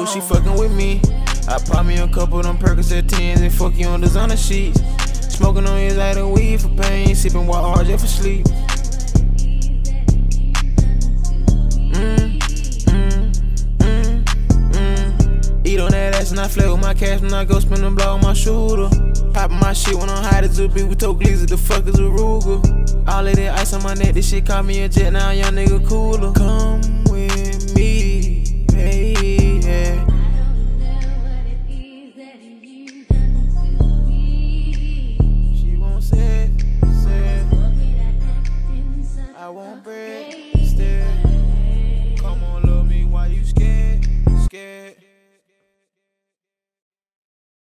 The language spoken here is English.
She fucking with me. I pop me a couple of them Percocet 10s and fuck you on designer sheets. Smoking on his light of weed for pain, sipping water hard just for sleep. Eat on that ass and I flare with my cash when I go spin and blow on my shooter. Poppin' my shit when I'm hot as a bitch with toe glizzy, the fuck is a Ruger. All of that ice on my neck, this shit caught me a jet, now a young nigga cooler. Come with